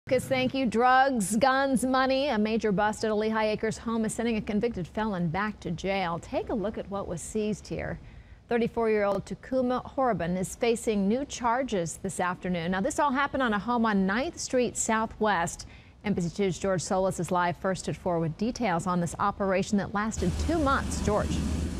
Thank you. Drugs, guns, money. A major bust at a Lehigh Acres home is sending a convicted felon back to jail. Take a look at what was seized here. 34-year-old Takuma Horobin is facing new charges this afternoon. Now, this all happened on a home on 9th Street Southwest. NBC2's George Solis is live first at 4 with details on this operation that lasted 2 months. George.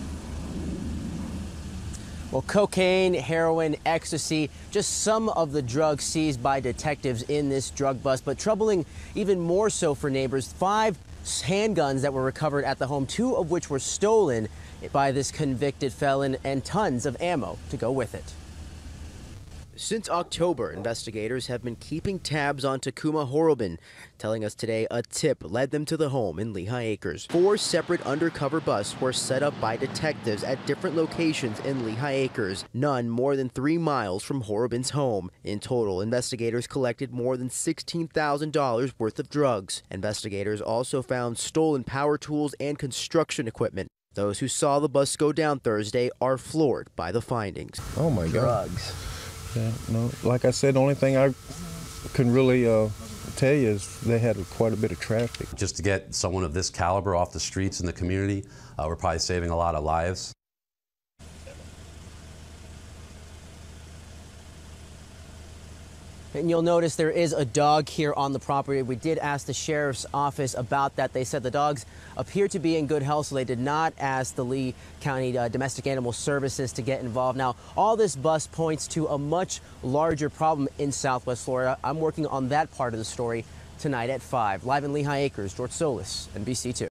Well, cocaine, heroin, ecstasy, just some of the drugs seized by detectives in this drug bust. But troubling even more so for neighbors, 5 handguns that were recovered at the home, 2 of which were stolen by this convicted felon, and tons of ammo to go with it. Since October, investigators have been keeping tabs on Takuma Horobin, telling us today a tip led them to the home in Lehigh Acres. 4 separate undercover busts were set up by detectives at different locations in Lehigh Acres, none more than 3 miles from Horobin's home. In total, investigators collected more than $16,000 worth of drugs. Investigators also found stolen power tools and construction equipment. Those who saw the bust go down Thursday are floored by the findings. Oh my God. Drugs. Yeah, no, like I said, the only thing I can really tell you is they had quite a bit of traffic. Just to get someone of this caliber off the streets in the community, we're probably saving a lot of lives. And you'll notice there is a dog here on the property. We did ask the sheriff's office about that. They said the dogs appear to be in good health, so they did not ask the Lee County Domestic Animal Services to get involved. Now, all this bust points to a much larger problem in Southwest Florida. I'm working on that part of the story tonight at 5. Live in Lehigh Acres, George Solis, NBC2.